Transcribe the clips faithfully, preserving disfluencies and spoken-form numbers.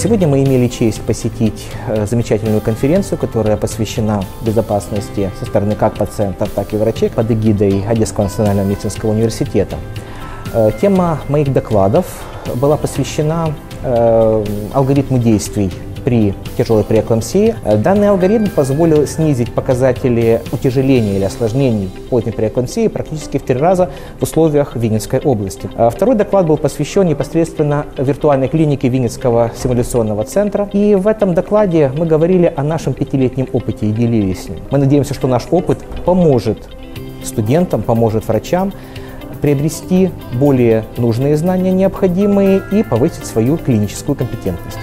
Сегодня мы имели честь посетить замечательную конференцию, которая посвящена безопасности со стороны как пациентов, так и врачей под эгидой Одесского национального медицинского университета. Тема моих докладов была посвящена алгоритму действий при тяжелой преэклампсии. Данный алгоритм позволил снизить показатели утяжеления или осложнений поздней преэклампсии практически в три раза в условиях Винницкой области. Второй доклад был посвящен непосредственно виртуальной клинике Винницкого симуляционного центра. И в этом докладе мы говорили о нашем пятилетнем опыте и делились с ним. Мы надеемся, что наш опыт поможет студентам, поможет врачам приобрести более нужные знания, необходимые, и повысить свою клиническую компетентность.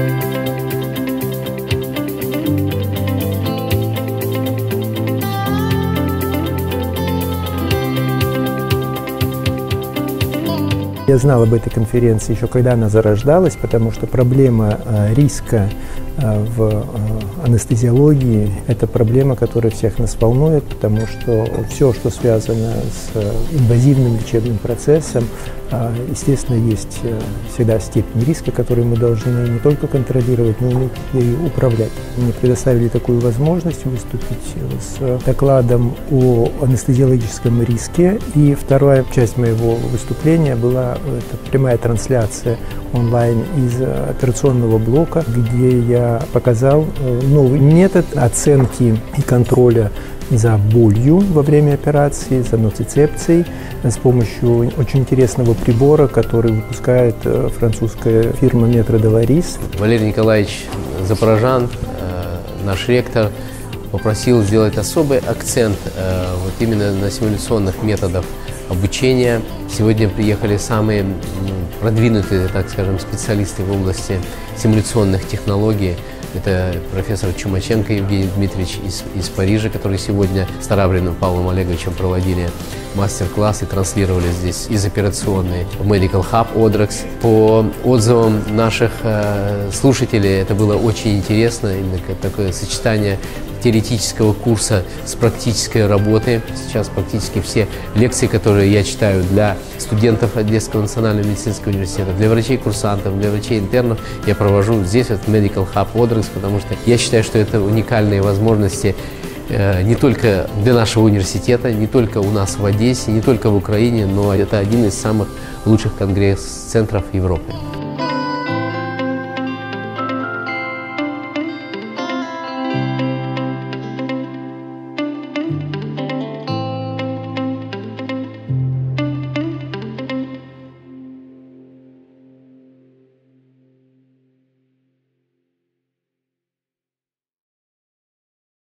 Я знал об этой конференции еще когда она зарождалась, потому что проблема риска в анестезиологии – это проблема, которая всех нас волнует, потому что все, что связано с инвазивным лечебным процессом, естественно, есть всегда степень риска, которую мы должны не только контролировать, но и управлять. Мне предоставили такую возможность выступить с докладом о анестезиологическом риске, и вторая часть моего выступления была это прямая трансляция онлайн из операционного блока, где я показал новый метод оценки и контроля за болью во время операции, за ноцицепцией с помощью очень интересного прибора, который выпускает французская фирма Метро де Ларис. Валерий Николаевич Запорожан, наш ректор, попросил сделать особый акцент вот именно на симуляционных методах обучения. Сегодня приехали самые продвинутые, так скажем, специалисты в области симуляционных технологий. Это профессор Чумаченко Евгений Дмитриевич из, из Парижа, который сегодня с Тарабриным Павлом Олеговичем проводили мастер-класс и транслировали здесь из операционной Medical Hub Odrex. По отзывам наших э, слушателей это было очень интересно, именно такое сочетание теоретического курса с практической работой. Сейчас практически все лекции, которые я читаю для студентов Одесского национального медицинского университета, для врачей-курсантов, для врачей-интернов, я провожу здесь, в Medical Hub Odrex, потому что я считаю, что это уникальные возможности э, не только для нашего университета, не только у нас в Одессе, не только в Украине, но это один из самых лучших конгресс-центров Европы.